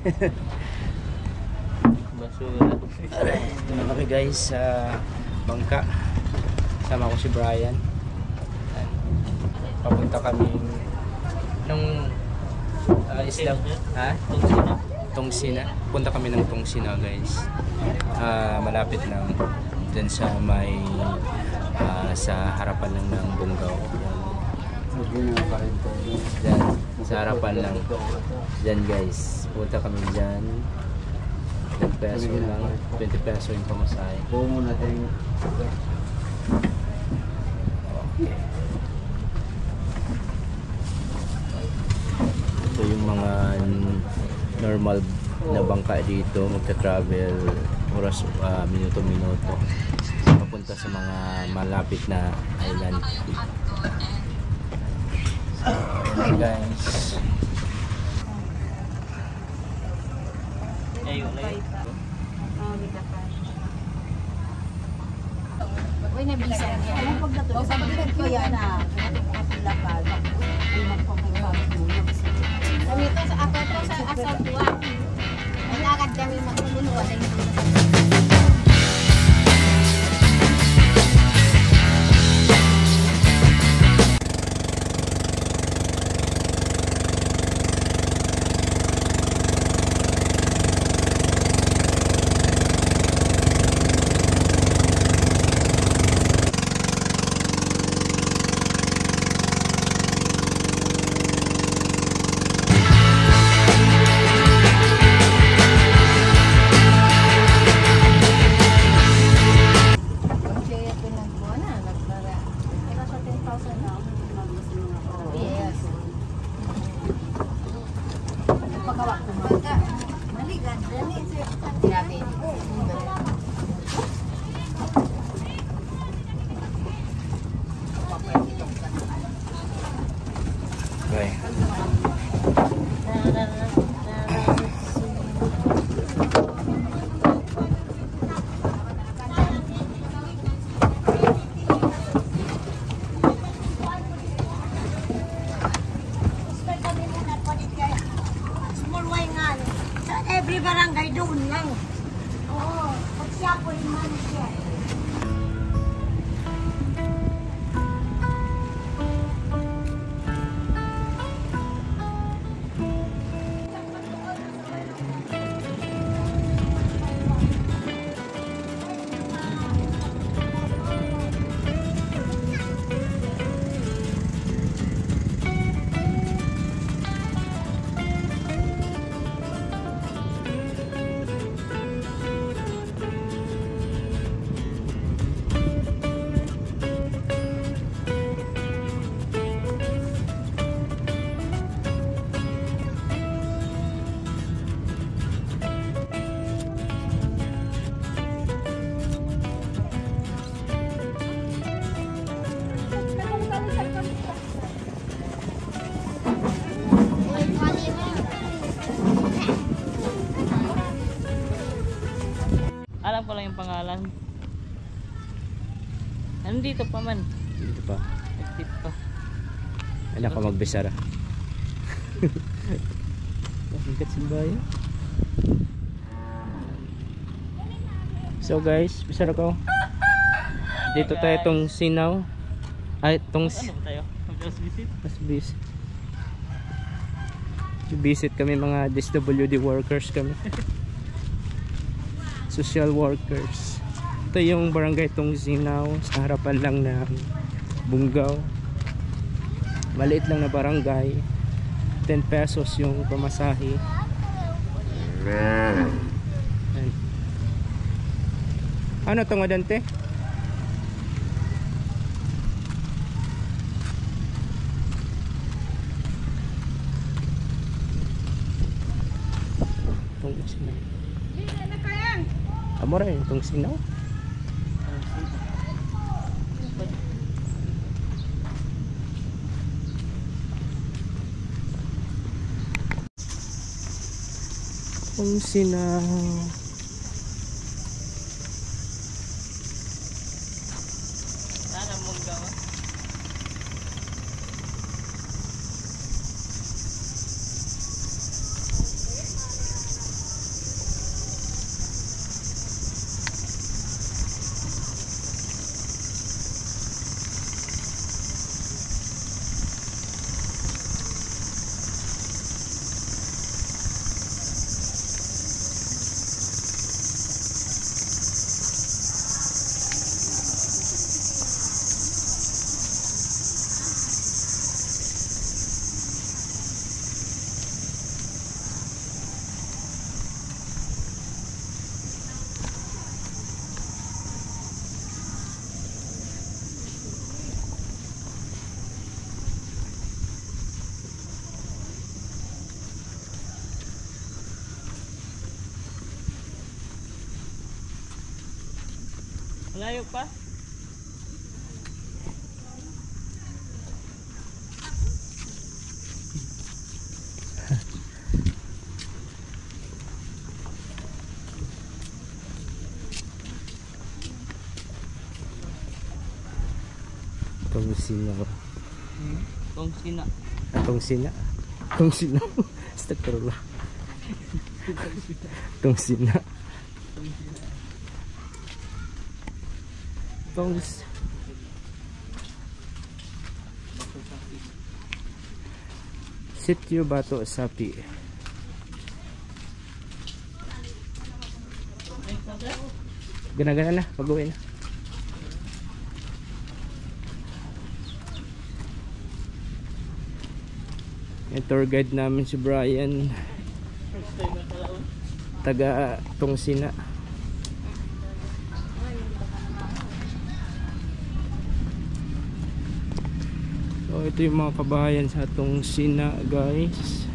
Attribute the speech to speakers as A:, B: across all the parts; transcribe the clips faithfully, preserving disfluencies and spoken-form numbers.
A: Basura. Ito na kami guys sa bangka. Sama ko si Brian. Ayan. Papunta kami ng uh, isla. Ha?
B: Tungsina.
A: Tungsina. Punta kami ng Tungsina guys. Uh, malapit lang dyan sa may uh, sa harapan lang ng Bongao. Dyan, sa harapan lang. Dyan guys. Punta kami dyan. ten peso lang. twenty peso yung pamasahe.
C: Oo muna tayo.
A: Okay. Ito yung mga normal na bangka dito. Magta-travel oras, uh, minuto-minuto. Papunta sa mga malapit na island. So, ayan guys.
B: Layo, layo.
D: Uy, nabisa niya. Anong pagdato? O, sabi ko yan na. Lakad. Ay, magpapagpapag muna. Kami ito, sa ako ito, sa asal tuwa. Nalakad kami magpunuan.
A: Okay.
D: Every barangay doon lang. Oo, pag siya po yung manager.
B: Alam ko lang yung pangalan. Nandito pa man.
A: Dito pa.
B: Active pa.
A: Anak ka magbisara. Mabigat simbayan. So guys, bisara ko. Dito tayo tong sinaw. Ay, tong
B: Ano ba tayo? Just visit?
A: Mas visit. Visit kami, mga D S W D workers kami. Social workers. Ito yung barangay tong sinaw. Sa harapan lang ng Bongao. Maliit lang na barangay. ten pesos yung pamasahe. Ayan. Ano to nga dante? Itong sinaw. Amor eh, itong sinaw. Itong sinaw.
B: Sana Bongao. Malayo pa?
A: Itong sina.
B: Hmm? Kung sina.
A: Itong sina. Itong sina. Astagfirullah. Itong sina. Itong sina. Sityo Bato Sapi. Gana-gana na, pag-uwi na. Yung tour guide namin si Brian, taga Tungsina. So ito yung mga kabahayan sa Tungsina, guys.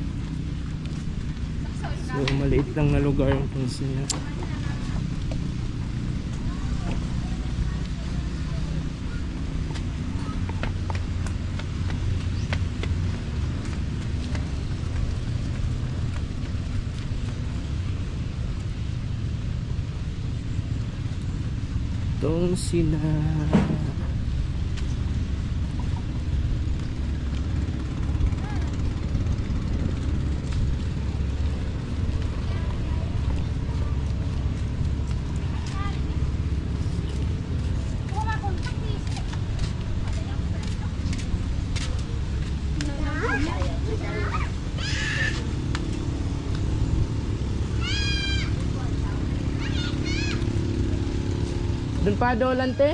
A: So maliit lang na lugar yung Tungsina. Tungsina. Doon pa dolan te.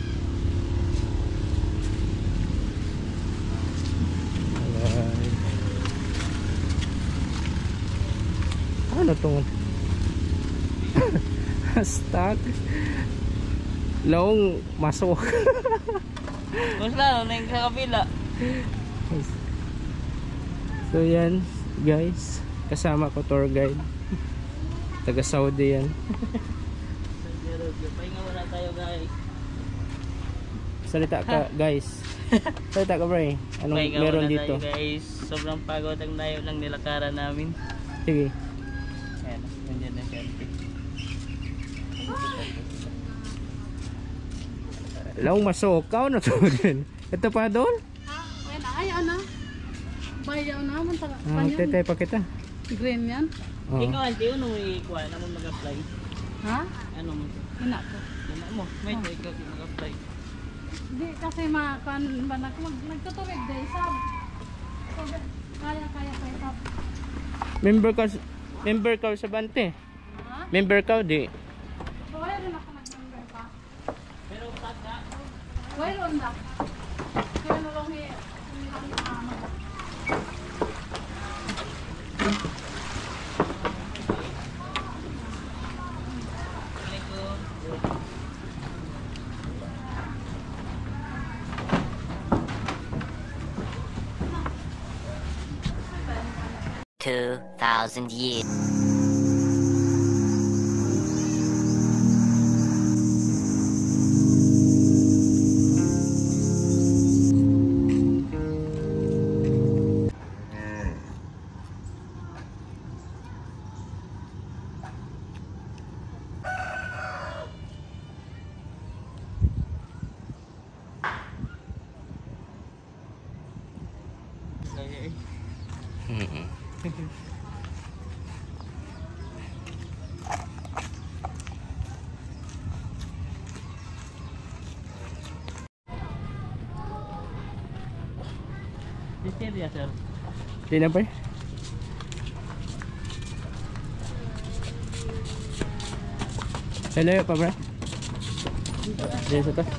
A: Ano tong stuck long masok.
B: Mas lalo na yung sa kabila.
A: So yan guys, kasama ko tour guide, taga Saudi yan.
B: Pahinga muna tayo guys.
A: Salita ka guys. Salita ka bro. Anong
B: Pahinga
A: meron
B: muna
A: dito?
B: tayo guys. Sobrang pagod ang layo ng nilakaran namin.
A: Sige.
B: Ayan, nandiyan na siya.
A: Long masokaw na to din. Ito pa doon?
D: Ah, wala. Ay, ano? Bayaw na. Mantala.
A: Ah, magtetay pa kita.
D: Green yan?
A: Oh.
B: Ikaw, hindi ano mo ikuha na mo mag-apply?
D: Ha?
B: Ano mo?
D: Hina ko.
B: Ano mo? May ikaw mag-apply.
D: Hindi kasi makan ba na mag nagtutuwid day sab. So, kaya kaya kaya sab.
A: Member ka member ka sa Bante.
D: Ha?
A: Member ka di.
D: So, wala rin ako nag-member pa.
B: Pero pag na,
D: Wala rin na. Kaya nalong hi. Ano?
C: Two thousand years.
B: Listeria sir.
A: Di na ba? Hello pa bro. Di sa to.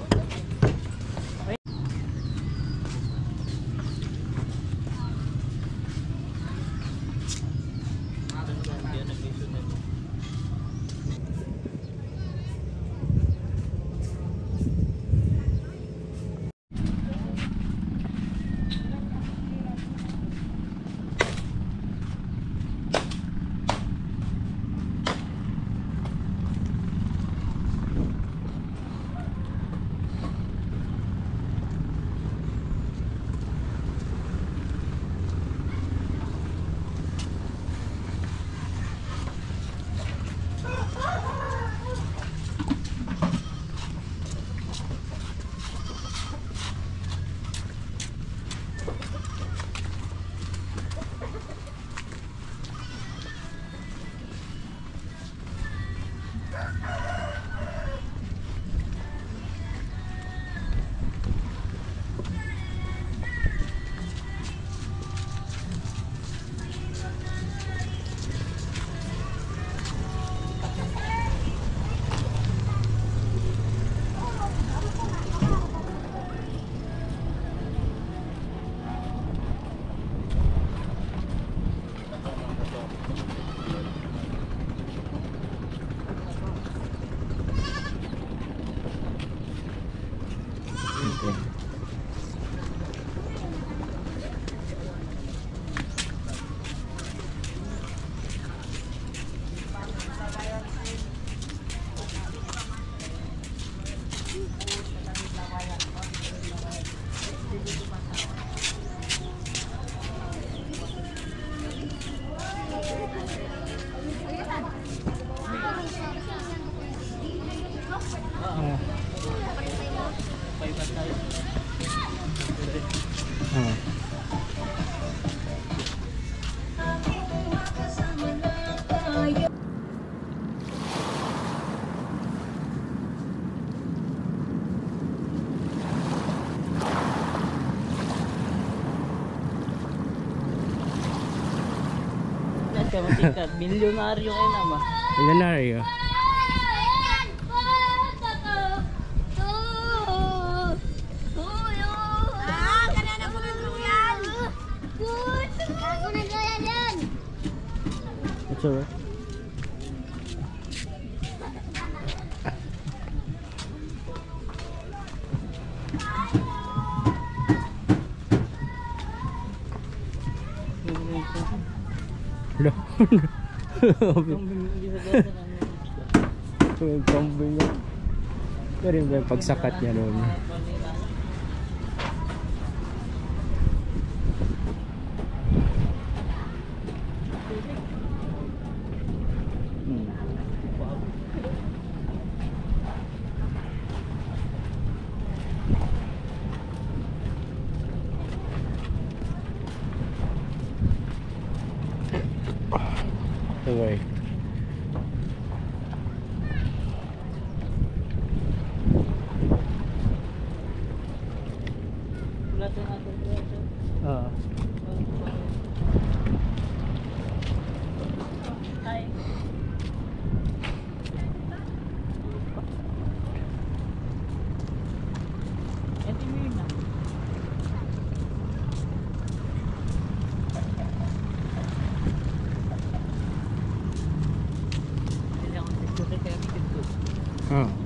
A: Ah.
B: Five at tayo.
A: Ah.
B: Lahat ka matikat. Milyonaryo kayo naman.
A: Milyonaryo.
D: Ah, kanina mo ng luyan. Ako na luyan yan.
A: What's over? Hello. Yung kambing niya. Pero yung pagsakat niya noon. Hmm. Okay. Ah.
B: Hi. Ito yun na. Hindi ako nagsusunod kaya dito.
A: Ah.